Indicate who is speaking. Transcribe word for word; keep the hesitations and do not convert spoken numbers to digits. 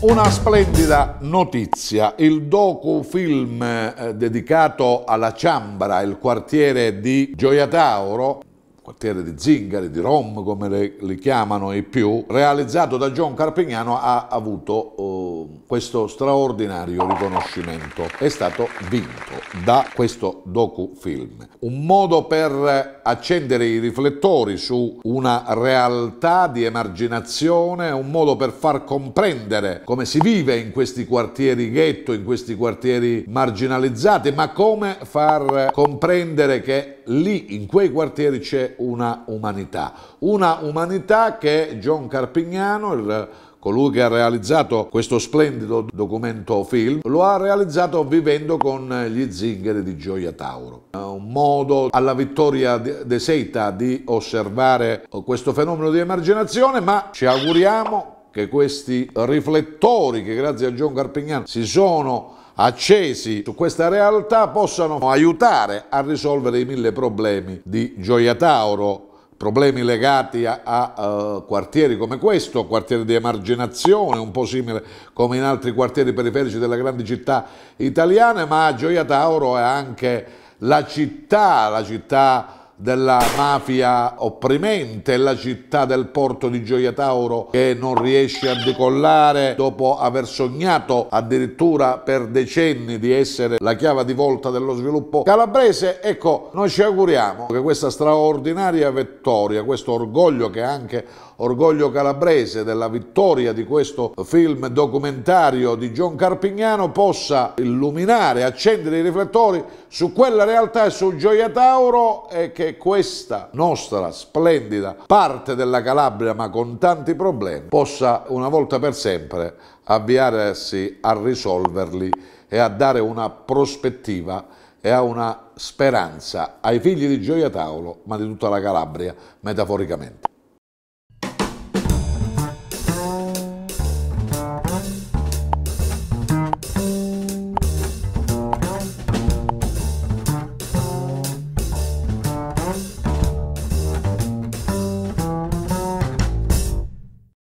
Speaker 1: Una splendida notizia, il docufilm eh, dedicato alla Ciambra, il quartiere di Gioia Tauro, quartiere di Zingari, di Rom come le, li chiamano i più, realizzato da John Carpignano, ha avuto uh, questo straordinario riconoscimento. È stato vinto da questo docufilm. Un modo per accendere i riflettori su una realtà di emarginazione, un modo per far comprendere come si vive in questi quartieri ghetto, in questi quartieri marginalizzati, ma come far comprendere che lì, in quei quartieri, c'è una umanità, una umanità che John Carpignano, il, colui che ha realizzato questo splendido documento film, lo ha realizzato vivendo con gli zingari di Gioia Tauro. Un modo alla Vittoria De Seta di osservare questo fenomeno di emarginazione, ma ci auguriamo che questi riflettori che grazie a John Carpignano si sono accesi su questa realtà possano aiutare a risolvere i mille problemi di Gioia Tauro, problemi legati a, a uh, quartieri come questo, quartieri di emarginazione, un po' simile come in altri quartieri periferici delle grandi città italiane, ma Gioia Tauro è anche la città, la città della mafia opprimente, la città del porto di Gioia Tauro che non riesce a decollare dopo aver sognato addirittura per decenni di essere la chiave di volta dello sviluppo calabrese. Ecco, noi ci auguriamo che questa straordinaria vittoria, questo orgoglio che è anche orgoglio calabrese della vittoria di questo film documentario di John Carpignano, possa illuminare, accendere i riflettori su quella realtà e su Gioia Tauro, e che questa nostra splendida parte della Calabria, ma con tanti problemi, possa una volta per sempre avviarsi a risolverli e a dare una prospettiva e a una speranza ai figli di Gioia Tauro, ma di tutta la Calabria metaforicamente.